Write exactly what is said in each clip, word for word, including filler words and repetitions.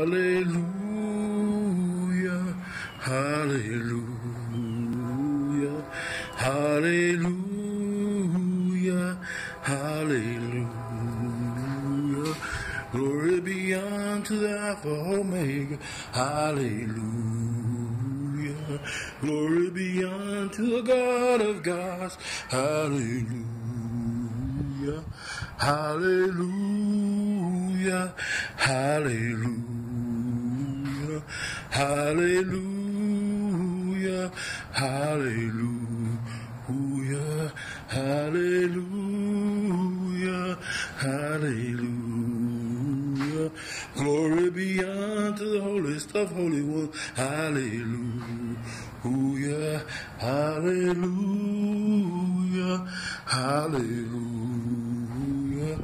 Hallelujah, hallelujah, hallelujah, hallelujah. Glory be unto the Alpha Omega. Hallelujah. Glory be unto the God of gods. Hallelujah. Hallelujah. Hallelujah. Hallelujah. Hallelujah. Hallelujah. Hallelujah. Glory be unto the holiest of holy ones. Hallelujah. Hallelujah. Hallelujah.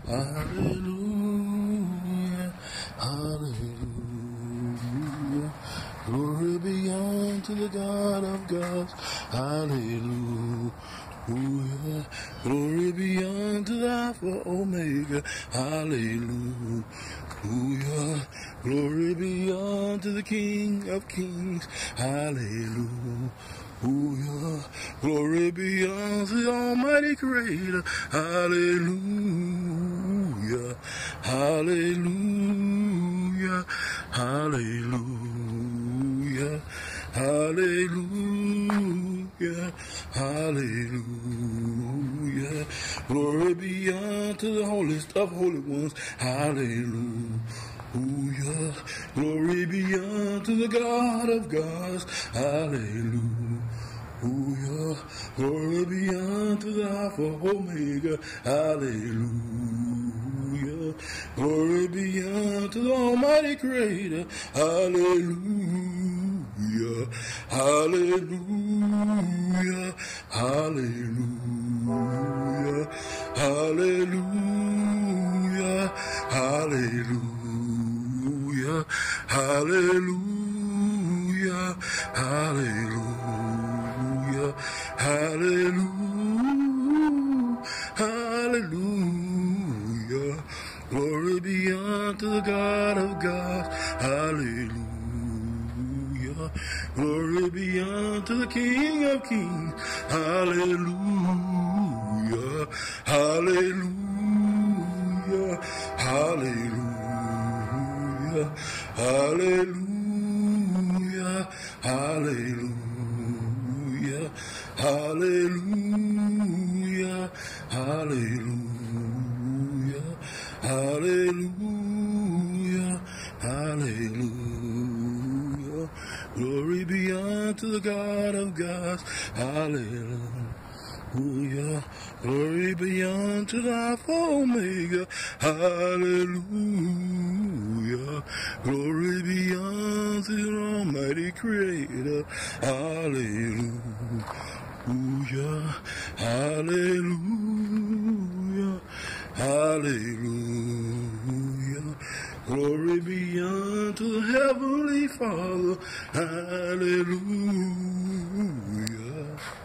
Hallelujah. Hallelujah. Glory be unto the God of gods. Hallelujah. Glory be unto the Alpha Omega. Hallelujah. Glory be unto the King of Kings. Hallelujah. Glory be unto the Almighty Creator. Hallelujah. Hallelujah. Hallelujah. Hallelujah. Hallelujah. Glory be unto the holiest of holy ones. Hallelujah. Glory be unto the God of gods. Hallelujah. Glory be unto the Alpha Omega. Hallelujah. Glory be unto the Almighty Creator. Hallelujah. Hallelujah. Hallelujah. Hallelujah. Hallelujah. Hallelujah. Hallelujah. Hallelujah. Hallelujah. Glory be unto the God of gods. Hallelujah. Glory be unto the King of kings. Hallelujah. Hallelujah. Hallelujah. Hallelujah. Hallelujah. Hallelujah. Hallelujah. Hallelujah. Hallelujah. Glory be unto the God of gods. Hallelujah. Glory be unto the Alpha Omega. Hallelujah. Glory be unto the Almighty Creator. Hallelujah. Hallelujah. Hallelujah. Glory be unto the Heavenly Father. Hallelujah.